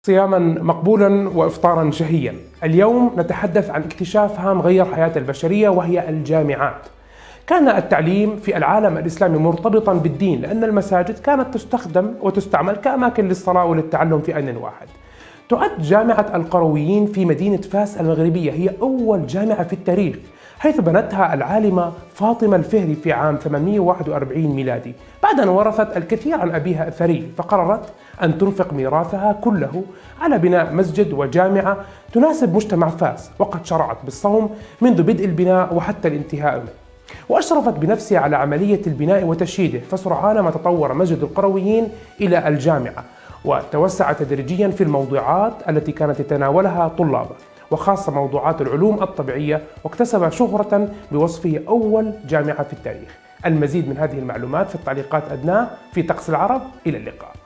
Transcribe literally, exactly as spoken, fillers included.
صياما مقبولا وإفطارا شهيا. اليوم نتحدث عن اكتشاف هام غير حياة البشرية، وهي الجامعات. كان التعليم في العالم الإسلامي مرتبطا بالدين، لأن المساجد كانت تستخدم وتستعمل كأماكن للصلاة وللتعلم في آن واحد. تعد جامعة القرويين في مدينة فاس المغربية هي أول جامعة في التاريخ، حيث بنتها العالمة فاطمة الفهري في عام ثمانمئة وواحد وأربعين ميلادي، بعد أن ورثت الكثير عن أبيها الثري، فقررت أن تنفق ميراثها كله على بناء مسجد وجامعة تناسب مجتمع فاس، وقد شرعت بالصوم منذ بدء البناء وحتى الانتهاء منه، وأشرفت بنفسها على عملية البناء وتشييده. فسرعان ما تطور مسجد القرويين إلى الجامعة، وتوسع تدريجيا في الموضوعات التي كانت يتناولها طلابه، وخاصة موضوعات العلوم الطبيعية، واكتسب شهرة بوصفه أول جامعة في التاريخ. المزيد من هذه المعلومات في التعليقات أدناه. في طقس العرب، إلى اللقاء.